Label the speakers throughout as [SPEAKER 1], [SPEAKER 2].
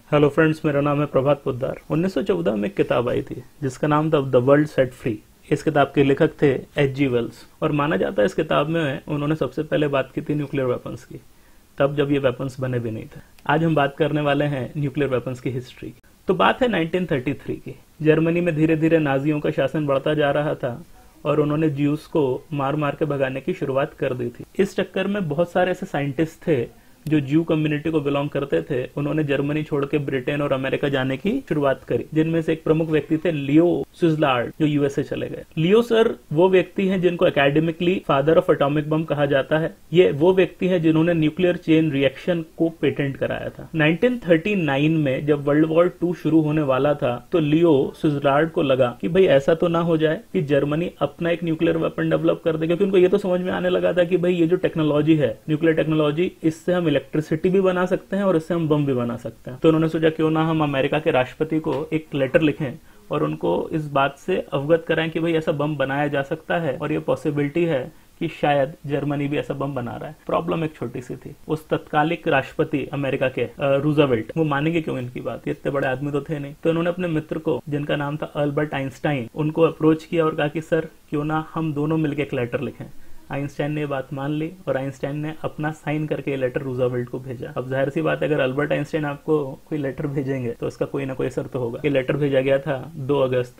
[SPEAKER 1] Hello friends, मेरा नाम है प्रभात पोद्दार। 1914 में एक किताब आई थी जिसका नाम था द वर्ल्ड सेट फ्री। इस किताब के लेखक थे H.G. वेल्स और माना जाता है इस किताब में उन्होंने सबसे पहले बात की थी न्यूक्लियर वेपन्स की, तब जब ये वेपन्स बने भी नहीं थे। आज हम बात करने वाले हैं न्यूक्लियर वेपन्स की हिस्ट्री की। तो बात है 1933 की। जर्मनी में धीरे धीरे नाजियों का शासन बढ़ता जा रहा था और उन्होंने ज्यूस को मार मार के भगाने की शुरुआत कर दी थी। इस चक्कर में बहुत सारे ऐसे साइंटिस्ट थे जो ज्यू कम्युनिटी को बिलोंग करते थे। उन्होंने जर्मनी छोड़ के ब्रिटेन और अमेरिका जाने की शुरुआत करी, जिनमें से एक प्रमुख व्यक्ति थे लियो स्विट्जरलैंड, जो यूएसए चले गए। लियो सर वो व्यक्ति हैं जिनको academically father of atomic bomb कहा जाता है। ये वो व्यक्ति हैं जिन्होंने न्यूक्लियर चेन रिएक्शन को पेटेंट कराया था। 1939 में जब वर्ल्ड वॉर 2 शुरू होने वाला था तो लियो स्विट्जरलैंड को लगा कि भाई ऐसा तो ना हो जाए कि जर्मनी अपना एक न्यूक्लियर वेपन डेवलप कर दे, क्योंकि उनको ये तो समझ में आने लगा था कि भाई ये जो टेक्नोलॉजी है, न्यूक्लियर टेक्नोलॉजी, इससे हम इलेक्ट्रिसिटी भी बना सकते हैं और इससे हम बम भी बना सकते हैं। तो उन्होंने सोचा क्यों ना हम अमेरिका के राष्ट्रपति को एक लेटर लिखें और उनको इस बात से अवगत कराएं कि भाई ऐसा बम बनाया जा सकता है और ये पॉसिबिलिटी है कि शायद जर्मनी भी ऐसा बम बना रहा है। प्रॉब्लम एक छोटी सी थी। उस तत्कालिक राष्ट्रपति अमेरिका के रूजवेल्ट, वो मानेंगे क्यों इनकी बात, इतने बड़े आदमी तो थे नहीं। तो उन्होंने अपने मित्र को, जिनका नाम था अल्बर्ट आइंस्टाइन, उनको अप्रोच किया और कहा कि सर क्यों ना हम दोनों मिलकर एक लेटर लिखें। आइंस्टाइन ने ये बात मान ली और आइंस्टाइन ने अपना साइन करके ये लेटर रूजवेल्ट को भेजा। अब जाहिर सी बात है, अगर अल्बर्ट आइंस्टाइन आपको कोई लेटर भेजेंगे तो उसका कोई ना कोई असर तो होगा। ये लेटर भेजा गया था 2 अगस्त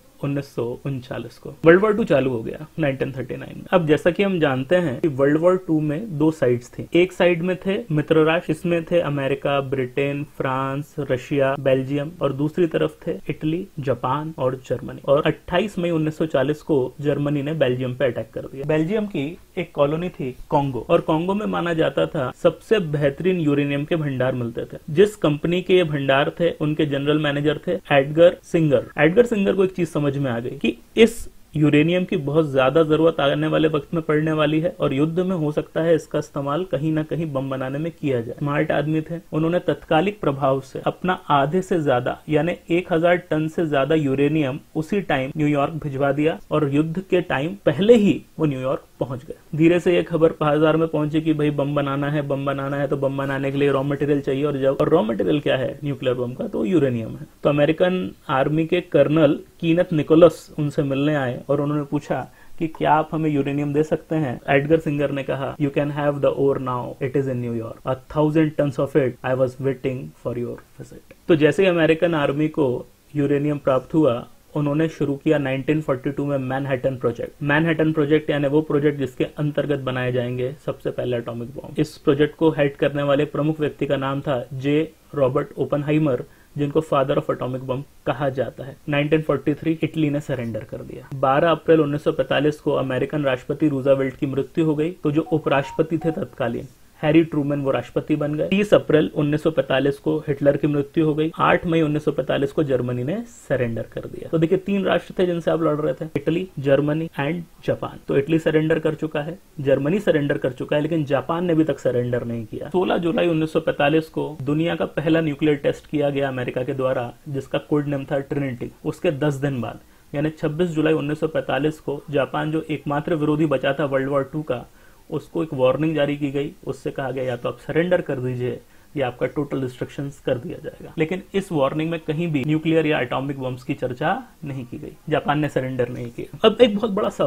[SPEAKER 1] 1939 को। वर्ल्ड वॉर 2 चालू हो गया 1939 में। अब जैसा कि हम जानते हैं कि वर्ल्ड वॉर 2 में 2 साइड्स थी। एक साइड में थे मित्र राष्ट्र, इसमें थे America, Britain, France, Russia, Belgium, और दूसरी तरफ थे इटली, जापान और जर्मनी। और 28 मई 1940 को जर्मनी ने बेल्जियम पे अटैक कर दिया। बेल्जियम की एक कॉलोनी थी कॉन्गो, और कॉन्गो में माना जाता था सबसे बेहतरीन यूरेनियम के भंडार मिलते थे। जिस कंपनी के ये भंडार थे उनके जनरल मैनेजर थे एडगर सिंगर। एडगर सिंगर को एक चीज समझ में आ गई कि इस यूरेनियम की बहुत ज्यादा जरूरत आने वाले वक्त में पड़ने वाली है और युद्ध में हो सकता है इसका इस्तेमाल कहीं ना कहीं बम बनाने में किया जाए। स्मार्ट आदमी थे, उन्होंने तत्कालिक प्रभाव से अपना आधे से ज्यादा यानी 1000 टन से ज्यादा यूरेनियम उसी टाइम न्यूयॉर्क भिजवा दिया और युद्ध के टाइम पहले ही वो न्यूयॉर्क पहुंच गए। धीरे से ये खबर बाजार में पहुंची कि भाई बम बनाना है तो बम बनाने के लिए रॉ मटेरियल चाहिए, और रॉ मटेरियल क्या है न्यूक्लियर बम का, तो यूरेनियम है। तो अमेरिकन आर्मी के कर्नल कीनेथ निकोलस उनसे मिलने आए और उन्होंने पूछा कि क्या आप हमें यूरेनियम दे सकते हैं। एडगर सिंगर ने कहा, you can have the ore now, it is in New York, 1000 tons of it, I was waiting for your visit. तो जैसे ही अमेरिकन आर्मी को यूरेनियम प्राप्त हुआ, उन्होंने शुरू किया 1942 में मैनहट्टन प्रोजेक्ट। मैनहट्टन प्रोजेक्ट यानी वो प्रोजेक्ट जिसके अंतर्गत बनाए जाएंगे सबसे पहले एटॉमिक बॉम्ब। इस प्रोजेक्ट को हेड करने वाले प्रमुख व्यक्ति का नाम था जे रॉबर्ट ओपनहाइमर, जिनको फादर ऑफ एटॉमिक बम कहा जाता है। 1943 इटली ने सरेंडर कर दिया। 12 अप्रैल 1945 को अमेरिकन राष्ट्रपति रूजवेल्ट की मृत्यु हो गई, तो जो उपराष्ट्रपति थे तत्कालीन हैरी ट्रूमैन, वो राष्ट्रपति बन गए। 30 अप्रैल 1945 को हिटलर की मृत्यु हो गई। 8 मई 1945 को जर्मनी ने सरेंडर कर दिया। तो देखिए 3 राष्ट्र थे जिनसे आप लड़ रहे थे, इटली, जर्मनी एंड जापान। तो इटली सरेंडर कर चुका है, जर्मनी सरेंडर कर चुका है, लेकिन जापान ने अभी तक सरेंडर नहीं किया। 16 जुलाई 1945 को दुनिया का पहला न्यूक्लियर टेस्ट किया गया अमेरिका के द्वारा, जिसका कोड नेम था ट्रिनिटी। उसके 10 दिन बाद यानी 26 जुलाई 1945 को जापान, जो एकमात्र विरोधी बचा था वर्ल्ड वॉर 2 का, उसको एक वार्निंग जारी की गई। उससे कहा गया या तो आप सरेंडर कर दीजिए या आपका टोटल डिस्ट्रक्शन कर दिया जाएगा। लेकिन इस वार्निंग में कहीं भी न्यूक्लियर या एटॉमिक बम्स की चर्चा नहीं की गई। जापान ने सरेंडर नहीं किया। अब एक बहुत बड़ा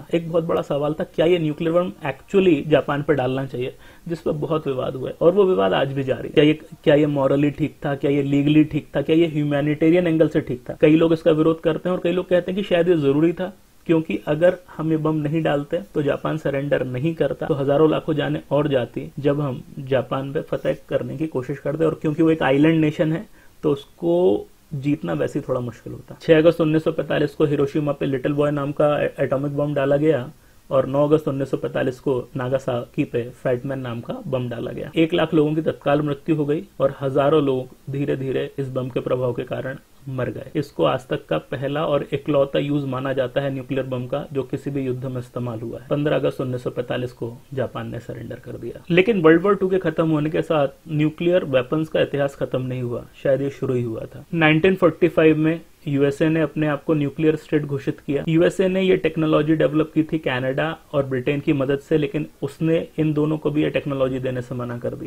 [SPEAKER 1] सवाल था, क्या ये न्यूक्लियर बम एक्चुअली जापान पर डालना चाहिए, जिस पर बहुत विवाद हुआ है और वो विवाद आज भी जारी है। क्या ये मॉरली ठीक था, क्या ये लीगली ठीक था, क्या ये ह्यूमैनिटेरियन एंगल से ठीक था। कई लोग इसका विरोध करते हैं और कई लोग कहते हैं कि शायद ये जरूरी था, क्योंकि अगर हम ये बम नहीं डालते तो जापान सरेंडर नहीं करता, तो हजारों लाखों जाने और जाती जब हम जापान पे फतह करने की कोशिश करते। और क्योंकि वो एक आइलैंड नेशन है तो उसको जीतना वैसे ही थोड़ा मुश्किल होता। 6 अगस्त 1945 को हिरोशिमा पे लिटिल बॉय नाम का एटॉमिक बम डाला गया और 9 अगस्त 1945 को नागासाकी पे फैटमैन नाम का बम डाला गया। 1 लाख लोगों की तत्काल मृत्यु हो गई और हजारों लोग धीरे धीरे इस बम के प्रभाव के कारण मर गए। इसको आज तक का पहला और इकलौता यूज माना जाता है न्यूक्लियर बम का जो किसी भी युद्ध में इस्तेमाल हुआ है। 15 अगस्त 1945 को जापान ने सरेंडर कर दिया। लेकिन वर्ल्ड वॉर 2 के खत्म होने के साथ न्यूक्लियर वेपन्स का इतिहास खत्म नहीं हुआ, शायद ये शुरू ही हुआ था। 1945 में यूएसए ने अपने आप को न्यूक्लियर स्टेट घोषित किया। यूएसए ने ये टेक्नोलॉजी डेवलप की थी कनाडा और ब्रिटेन की मदद से, लेकिन उसने इन दोनों को भी ये टेक्नोलॉजी देने से मना कर दिया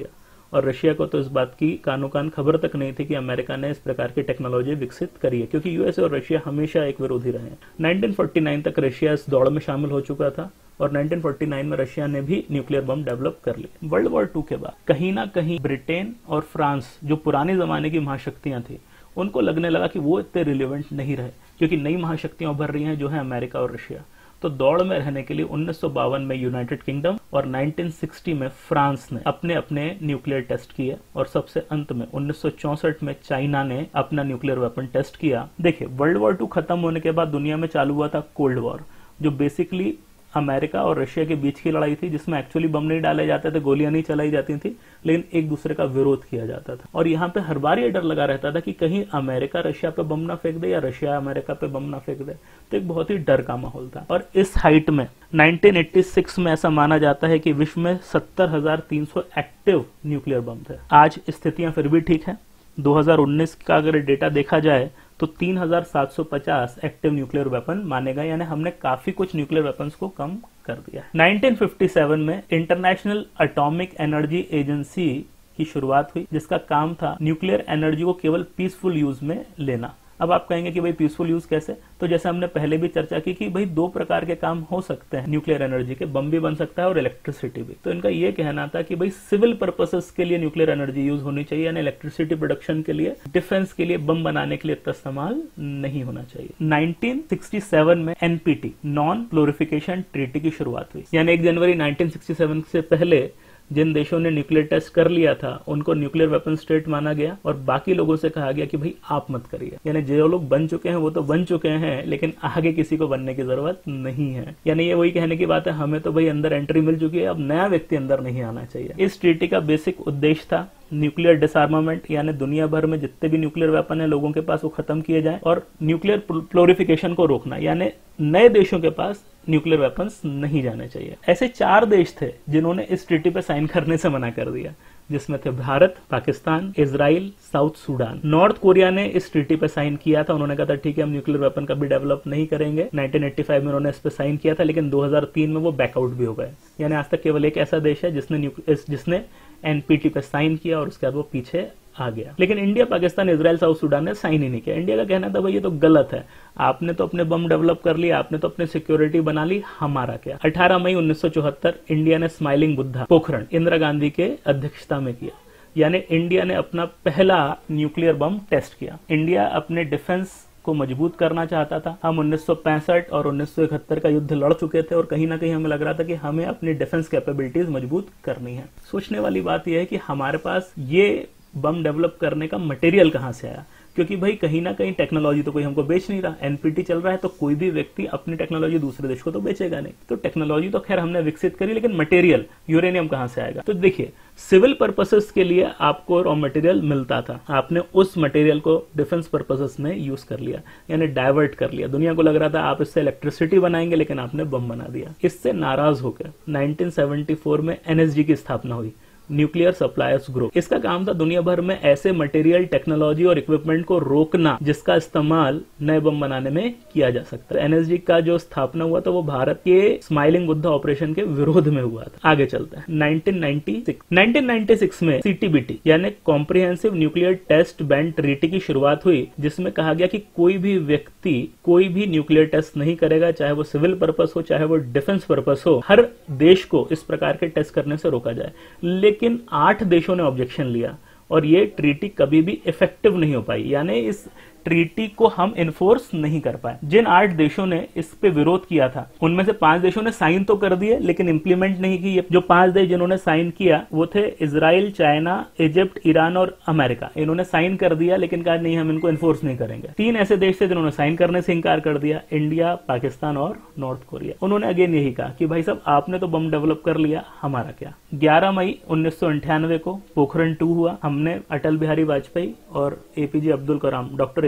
[SPEAKER 1] और रशिया को तो इस बात की कानो कान खबर तक नहीं थी कि अमेरिका ने इस प्रकार की टेक्नोलॉजी विकसित करी है, क्योंकि यूएसए और रशिया हमेशा एक विरोधी रहे हैं। 1949 तक रशिया इस दौड़ में शामिल हो चुका था और 1949 में रशिया ने भी न्यूक्लियर बम डेवलप कर लिया। वर्ल्ड वॉर 2 के बाद कहीं ना कहीं ब्रिटेन और फ्रांस, जो पुराने जमाने की महाशक्तियां थी, उनको लगने लगा कि वो इतने रिलेवेंट नहीं रहे, क्योंकि नई महाशक्तियां उभर रही हैं जो है अमेरिका और रशिया। तो दौड़ में रहने के लिए 1952 में यूनाइटेड किंगडम और 1960 में फ्रांस ने अपने अपने न्यूक्लियर टेस्ट किए और सबसे अंत में 1964 में चाइना ने अपना न्यूक्लियर वेपन टेस्ट किया। देखिए, वर्ल्ड वॉर 2 खत्म होने के बाद दुनिया में चालू हुआ था कोल्ड वॉर, जो बेसिकली अमेरिका और रशिया के बीच की लड़ाई थी, जिसमें एक्चुअली बम नहीं डाले जाते थे, गोलियां नहीं चलाई जाती थी, लेकिन एक दूसरे का विरोध किया जाता था। और यहाँ पे हर बार ये डर लगा रहता था कि कहीं अमेरिका रशिया पे बम ना फेंक दे या रशिया अमेरिका पे बम ना फेंक दे। तो एक बहुत ही डर का माहौल था। और इस हाइट में 1986 में ऐसा माना जाता है कि विश्व में 70,300 एक्टिव न्यूक्लियर बम थे। आज स्थितियां फिर भी ठीक है। 2019 का अगर डेटा देखा जाए तो 3,750 एक्टिव न्यूक्लियर वेपन माने गए, यानी हमने काफी कुछ न्यूक्लियर वेपन्स को कम कर दिया। 1957 में इंटरनेशनल एटॉमिक एनर्जी एजेंसी की शुरुआत हुई, जिसका काम था न्यूक्लियर एनर्जी को केवल पीसफुल यूज में लेना। अब आप कहेंगे कि भाई पीसफुल यूज कैसे? तो जैसे हमने पहले भी चर्चा की कि भाई 2 प्रकार के काम हो सकते हैं न्यूक्लियर एनर्जी के, बम भी बन सकता है और इलेक्ट्रिसिटी भी। तो इनका ये कहना था कि भाई सिविल पर्पसेस के लिए न्यूक्लियर एनर्जी यूज होनी चाहिए, यानी इलेक्ट्रिसिटी प्रोडक्शन के लिए, डिफेंस के लिए, बम बनाने के लिए इतना इस्तेमाल नहीं होना चाहिए। 1967 में एनपीटी, नॉन प्लोरिफिकेशन ट्रीटी की शुरुआत हुई, यानी 1 जनवरी 1967 से पहले जिन देशों ने न्यूक्लियर टेस्ट कर लिया था उनको न्यूक्लियर वेपन स्टेट माना गया और बाकी लोगों से कहा गया कि भाई आप मत करिए। यानी जो लोग बन चुके हैं वो तो बन चुके हैं, लेकिन आगे किसी को बनने की जरूरत नहीं है। यानी ये वही कहने की बात है, हमें तो भाई अंदर एंट्री मिल चुकी है, अब नया व्यक्ति अंदर नहीं आना चाहिए। इस ट्रीटी का बेसिक उद्देश्य था न्यूक्लियर डिसआर्मामेंट, यानी दुनिया भर में जितने भी न्यूक्लियर वेपन है लोगों के पास वो खत्म किए जाए, और न्यूक्लियर प्लोरिफिकेशन को रोकना, यानी नए देशों के पास न्यूक्लियर वेपन्स नहीं जाने चाहिए। ऐसे 4 देश थे जिन्होंने इस ट्रीटी पे साइन करने से मना कर दिया, जिसमें थे Bharat, Pakistan, Israel, South Sudan. North Korea ने इस ट्रीटी पे साइन किया था, उन्होंने कहा था ठीक है हम न्यूक्लियर वेपन कभी डेवलप नहीं करेंगे। 1985 में उन्होंने इस पे साइन किया था, लेकिन 2003 में वो बैकआउट भी हो गए। यानी आज तक केवल एक ऐसा देश है जिसने एनपीटी पे साइन किया और उसके बाद वो पीछे आ गया। लेकिन India, Pakistan, Israel, South Sudan ने साइन ही नहीं किया। इंडिया का कहना था भाई ये तो गलत है, आपने तो अपने बम डेवलप कर लिया, आपने तो अपने सिक्योरिटी बना ली, हमारा क्या। 18 मई 1974 इंडिया ने स्माइलिंग बुद्धा पोखरण इंदिरा गांधी के अध्यक्षता में किया, यानी इंडिया ने अपना पहला न्यूक्लियर बम टेस्ट किया। इंडिया अपने डिफेंस को मजबूत करना चाहता था। हम 1965 और 1971 का युद्ध लड़ चुके थे और कहीं ना कहीं हमें लग रहा था कि हमें अपनी डिफेंस कैपेबिलिटीज मजबूत करनी है। सोचने वाली बात यह है कि हमारे पास ये बम डेवलप करने का मटेरियल कहां से आया, क्योंकि भाई कहीं ना कहीं टेक्नोलॉजी तो कोई हमको बेच नहीं रहा। एनपीटी चल रहा है तो कोई भी व्यक्ति अपनी टेक्नोलॉजी दूसरे देश को तो बेचेगा नहीं। तो टेक्नोलॉजी तो खैर हमने विकसित करी, लेकिन मटेरियल यूरेनियम कहां से आएगा? तो देखिए, सिविल पर्पसेस के लिए आपको रॉ मटेरियल मिलता था, आपने उस मटेरियल को डिफेंस पर्पसेस में यूज कर लिया, यानी डाइवर्ट कर लिया। दुनिया को लग रहा था आप इससे इलेक्ट्रिसिटी बनाएंगे, लेकिन आपने बम बना दिया। इससे नाराज होकर 1974 में एनएसजी की स्थापना हुई, न्यूक्लियर सप्लायर्स ग्रुप। इसका काम था दुनिया भर में ऐसे मटेरियल, टेक्नोलॉजी और इक्विपमेंट को रोकना जिसका इस्तेमाल नए बम बनाने में किया जा सकता है। एनएसजी का जो स्थापना हुआ था वो भारत के स्माइलिंग बुद्धा ऑपरेशन के विरोध में हुआ था। आगे चलता है 1996 में सीटीबीटी यानी comprehensive nuclear test ban treaty की शुरुआत हुई, जिसमें कहा गया कि कोई भी व्यक्ति कोई भी न्यूक्लियर टेस्ट नहीं करेगा, चाहे वो सिविल पर्पस हो चाहे वो डिफेंस पर्पस हो। हर देश को इस प्रकार के टेस्ट करने से रोका जाए। लेकिन 8 देशों ने ऑब्जेक्शन लिया और ये ट्रीटी कभी भी इफेक्टिव नहीं हो पाई, यानी इस ट्रीटी को हम इन्फोर्स नहीं कर पाए। जिन 8 देशों ने इस पे विरोध किया था उनमें से 5 देशों ने साइन तो कर दिए लेकिन इंप्लीमेंट नहीं की। जो 5 देश जिन्होंने साइन किया वो थे इजराइल, चाइना, इजिप्ट, ईरान और अमेरिका। इन्होंने साइन कर दिया लेकिन कहा नहीं हम इनको इन्फोर्स नहीं करेंगे। 3 ऐसे देश थे जिन्होंने साइन करने से इंकार कर दिया, इंडिया, पाकिस्तान और नॉर्थ कोरिया। उन्होंने अगेन यही कहा कि भाई साहब आपने तो बम डेवलप कर लिया, हमारा क्या। 11 मई 1998 को पोखरण 2 हुआ। हमने अटल बिहारी वाजपेयी और डॉक्टर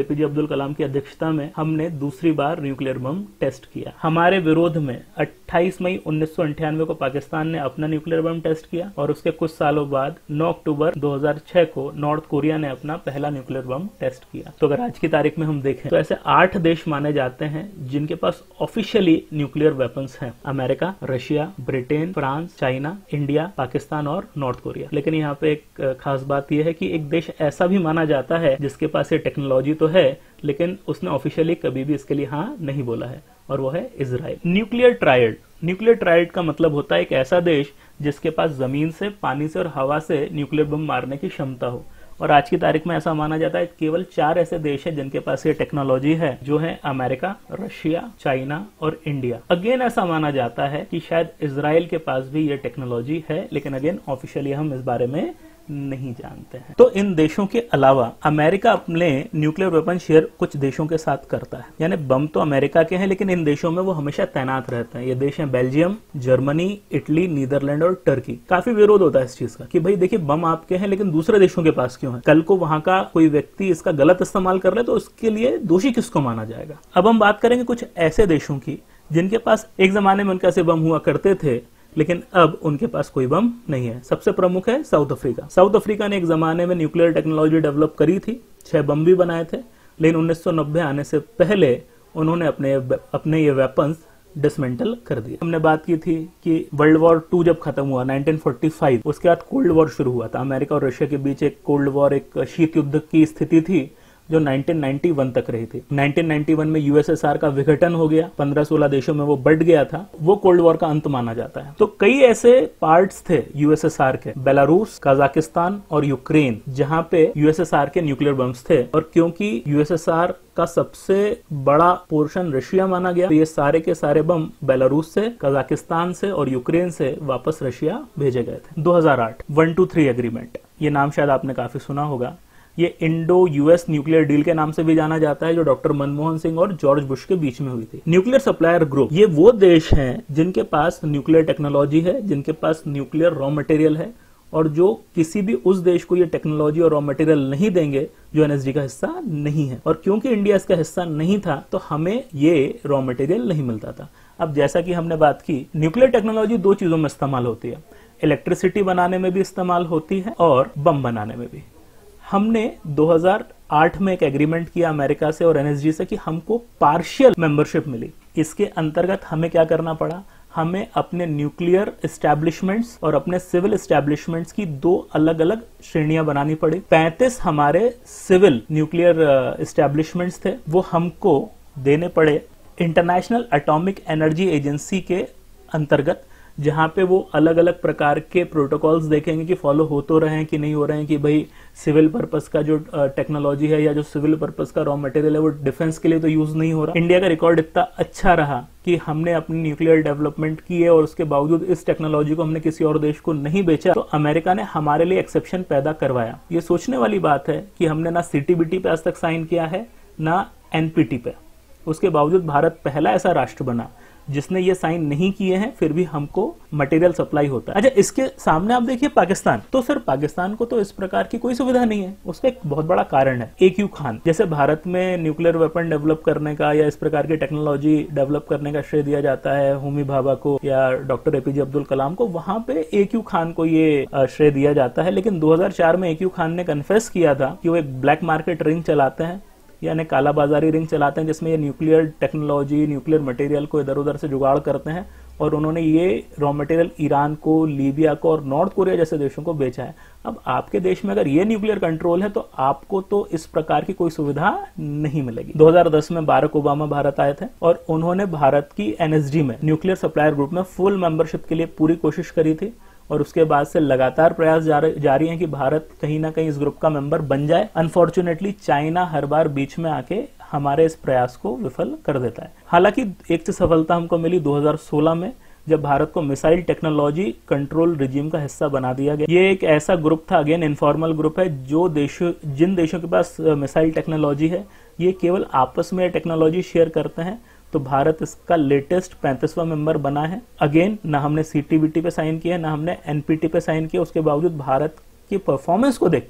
[SPEAKER 1] एपीजे अब्दुल कलाम की अध्यक्षता में हमने दूसरी बार न्यूक्लियर बम टेस्ट किया। हमारे विरोध में 28 मई 1998 को पाकिस्तान ने अपना न्यूक्लियर बम टेस्ट किया और उसके कुछ सालों बाद 9 अक्टूबर 2006 को नॉर्थ कोरिया ने अपना पहला न्यूक्लियर बम टेस्ट किया। तो अगर आज की तारीख में हम देखें तो ऐसे 8 देश माने जाते हैं जिनके पास ऑफिशियली न्यूक्लियर वेपन्स हैं। America, Russia, Britain, France, China, India, Pakistan और नॉर्थ कोरिया। लेकिन यहाँ पे एक खास बात यह है कि एक देश ऐसा भी माना जाता है जिसके पास ये टेक्नोलॉजी तो है लेकिन उसने ऑफिशियली कभी भी इसके लिए हाँ नहीं बोला है, और वो है Israel. Nuclear triad. Nuclear triad का मतलब होता है एक ऐसा देश जिसके पास जमीन से, पानी से और हवा से न्यूक्लियर बम मारने की क्षमता हो। और आज की तारीख में ऐसा माना जाता है केवल 4 ऐसे देश हैं जिनके पास ये टेक्नोलॉजी है, जो है अमेरिका, रशिया, चाइना और इंडिया। अगेन ऐसा माना जाता है कि शायद इजराइल के पास भी ये टेक्नोलॉजी है, लेकिन अगेन ऑफिशियली हम इस बारे में नहीं जानते हैं। तो इन देशों के अलावा अमेरिका अपने न्यूक्लियर वेपन शेयर कुछ देशों के साथ करता है, यानी बम तो अमेरिका के हैं लेकिन इन देशों में वो हमेशा तैनात रहते हैं। ये देश हैं बेल्जियम, जर्मनी, इटली, नीदरलैंड और टर्की। काफी विरोध होता है इस चीज का कि भाई देखिए बम आपके हैं लेकिन दूसरे देशों के पास क्यों है? कल को वहां का कोई व्यक्ति इसका गलत इस्तेमाल कर ले तो उसके लिए दोषी किसको माना जाएगा? अब हम बात करेंगे कुछ ऐसे देशों की जिनके पास एक जमाने में उनके ऐसे बम हुआ करते थे लेकिन अब उनके पास कोई बम नहीं है। सबसे प्रमुख है साउथ अफ्रीका। साउथ अफ्रीका ने एक जमाने में न्यूक्लियर टेक्नोलॉजी डेवलप करी थी, 6 बम भी बनाए थे, लेकिन 1990 आने से पहले उन्होंने अपने ये वेपन्स डिसमेंटल कर दिए। हमने बात की थी कि वर्ल्ड वॉर 2 जब खत्म हुआ 1945, उसके बाद कोल्ड वॉर शुरू हुआ था। अमेरिका और रशिया के बीच एक कोल्ड वॉर, एक शीत युद्ध की स्थिति थी जो 1991 तक रही थी। 1991 में यूएसएसआर का विघटन हो गया, 15-16 देशों में वो बढ़ गया था। वो कोल्ड वॉर का अंत माना जाता है। तो कई ऐसे पार्ट्स थे यूएसएसआर के, बेलारूस, कजाकिस्तान और यूक्रेन, जहां पे यूएसएसआर के न्यूक्लियर बम्स थे। और क्योंकि यूएसएसआर का सबसे बड़ा पोर्शन रशिया माना गया, तो ये सारे के सारे बम बेलारूस से, कजाकिस्तान से और यूक्रेन से वापस रशिया भेजे गए थे। 2008 123 एग्रीमेंट, ये नाम शायद आपने काफी सुना होगा। ये इंडो यूएस न्यूक्लियर डील के नाम से भी जाना जाता है, जो डॉक्टर मनमोहन सिंह और जॉर्ज बुश के बीच में हुई थी। न्यूक्लियर सप्लायर ग्रुप, ये वो देश हैं जिनके पास न्यूक्लियर टेक्नोलॉजी है, जिनके पास न्यूक्लियर रॉ मटेरियल है, और जो किसी भी उस देश को ये टेक्नोलॉजी और रॉ मटेरियल नहीं देंगे जो एनएसडी का हिस्सा नहीं है। और क्योंकि इंडिया इसका हिस्सा नहीं था तो हमें ये रॉ मटेरियल नहीं मिलता था। अब जैसा कि हमने बात की, न्यूक्लियर टेक्नोलॉजी 2 चीजों में इस्तेमाल होती है, इलेक्ट्रिसिटी बनाने में भी इस्तेमाल होती है और बम बनाने में भी। हमने 2008 में एक एग्रीमेंट किया अमेरिका से और एनएसजी से कि हमको पार्शियल मेंबरशिप मिली। इसके अंतर्गत हमें क्या करना पड़ा? हमें अपने न्यूक्लियर एस्टैब्लिशमेंट्स और अपने सिविल एस्टैब्लिशमेंट्स की 2 अलग अलग श्रेणियां बनानी पड़ी। 35 हमारे सिविल न्यूक्लियर एस्टैब्लिशमेंट्स थे, वो हमको देने पड़े इंटरनेशनल एटॉमिक एनर्जी एजेंसी के अंतर्गत, जहां पे वो अलग अलग प्रकार के प्रोटोकॉल्स देखेंगे कि फॉलो हो तो रहे हैं कि नहीं हो रहे हैं, कि भाई सिविल पर्पस का जो टेक्नोलॉजी है या जो सिविल पर्पस का रॉ मटेरियल है वो डिफेंस के लिए तो यूज नहीं हो रहा। इंडिया का रिकॉर्ड इतना अच्छा रहा कि हमने अपनी न्यूक्लियर डेवलपमेंट की है और उसके बावजूद इस टेक्नोलॉजी को हमने किसी और देश को नहीं बेचा, तो अमेरिका ने हमारे लिए एक्सेप्शन पैदा करवाया। ये सोचने वाली बात है कि हमने ना सीटीबीटी पे आज तक साइन किया है ना एनपीटी पे, उसके बावजूद भारत पहला ऐसा राष्ट्र बना जिसने ये साइन नहीं किए हैं, फिर भी हमको मटेरियल सप्लाई होता है। अच्छा, इसके सामने आप देखिए पाकिस्तान, तो सर पाकिस्तान को तो इस प्रकार की कोई सुविधा नहीं है। उसका एक बहुत बड़ा कारण है AQ खान। जैसे भारत में न्यूक्लियर वेपन डेवलप करने का या इस प्रकार की टेक्नोलॉजी डेवलप करने का श्रेय दिया जाता है होमी भाभा को या डॉक्टर एपीजे अब्दुल कलाम को, वहां पे AQ खान को ये श्रेय दिया जाता है। लेकिन 2004 में AQ खान ने कन्फेस किया था कि वो एक ब्लैक मार्केट रिंग चलाते हैं, यानी काला बाजारी रिंग चलाते हैं, जिसमें ये न्यूक्लियर टेक्नोलॉजी, न्यूक्लियर मटेरियल को इधर उधर से जुगाड़ करते हैं, और उन्होंने ये रॉ मटेरियल ईरान को, लीबिया को और नॉर्थ कोरिया जैसे देशों को बेचा है। अब आपके देश में अगर ये न्यूक्लियर कंट्रोल है तो आपको तो इस प्रकार की कोई सुविधा नहीं मिलेगी। 2010 में बाराक ओबामा भारत आए थे और उन्होंने भारत की एनएसडी में, न्यूक्लियर सप्लायर ग्रुप में फुल मेंबरशिप के लिए पूरी कोशिश करी थी, और उसके बाद से लगातार प्रयास जारी हैं कि भारत कहीं ना कहीं इस ग्रुप का मेंबर बन जाए। अनफॉर्चुनेटली चाइना हर बार बीच में आके हमारे इस प्रयास को विफल कर देता है। हालांकि एक सफलता हमको मिली 2016 में, जब भारत को मिसाइल टेक्नोलॉजी कंट्रोल रिजीम का हिस्सा बना दिया गया। ये एक ऐसा ग्रुप था, अगेन इनफॉर्मल ग्रुप है, जो जिन देशों के पास मिसाइल टेक्नोलॉजी है ये केवल आपस में टेक्नोलॉजी शेयर करते हैं। तो भारत इसका लेटेस्ट 35वां मेंबर बना है। अगेन ना हमने सीटीबीटी पे साइन किया, ना हमने एनपीटी पे साइन किया, उसके बावजूद भारत की परफॉर्मेंस को देख के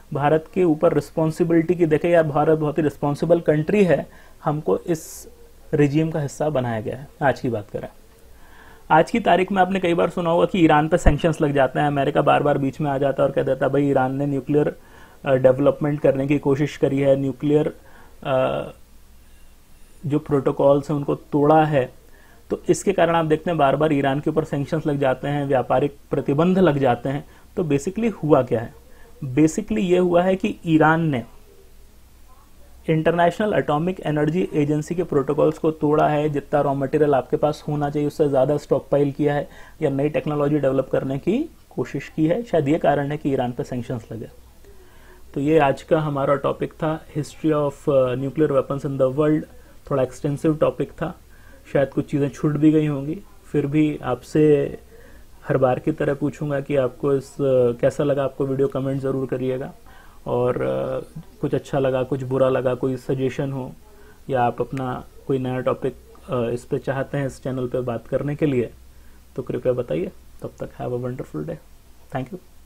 [SPEAKER 1] भारत के ऊपर रिस्पॉन्सिबिलिटी की देखे यार, भारत बहुत ही रिस्पॉन्सिबल कंट्री है, हमको इस रिजीम का हिस्सा बनाया गया है। आज की बात करें, आज की तारीख में आपने कई बार सुना होगा कि ईरान पे सैंक्शंस लग जाते हैं, अमेरिका बार बार बीच में आ जाता है और कह देता है भाई ईरान ने न्यूक्लियर डेवलपमेंट करने की कोशिश करी है, न्यूक्लियर जो प्रोटोकॉल्स हैं उनको तोड़ा है। तो इसके कारण आप देखते हैं बार बार ईरान के ऊपर सैंक्शंस लग जाते हैं, व्यापारिक प्रतिबंध लग जाते हैं। तो बेसिकली हुआ क्या है? बेसिकली ये हुआ है कि ईरान ने इंटरनेशनल एटॉमिक एनर्जी एजेंसी के प्रोटोकॉल्स को तोड़ा है, जितना रॉ मटेरियल आपके पास होना चाहिए उससे ज़्यादा स्टॉक पाइल किया है, या नई टेक्नोलॉजी डेवलप करने की कोशिश की है। शायद ये कारण है कि ईरान पर सैंक्शंस लगे। तो ये आज का हमारा टॉपिक था, history of nuclear weapons in the world. थोड़ा एक्सटेंसिव टॉपिक था, शायद कुछ चीज़ें छूट भी गई होंगी। फिर भी आपसे हर बार की तरह पूछूंगा कि आपको कैसा लगा आपको वीडियो, कमेंट ज़रूर करिएगा। और कुछ अच्छा लगा, कुछ बुरा लगा, कोई सजेशन हो, या आप अपना कोई नया टॉपिक इस पे चाहते हैं इस चैनल पे बात करने के लिए, तो कृपया बताइए। तब तक have a wonderful day. Thank you.